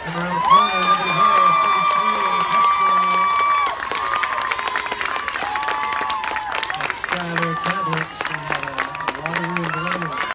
Come around the corner, nobody here, 33, touchdown. That's Skylar Tablit.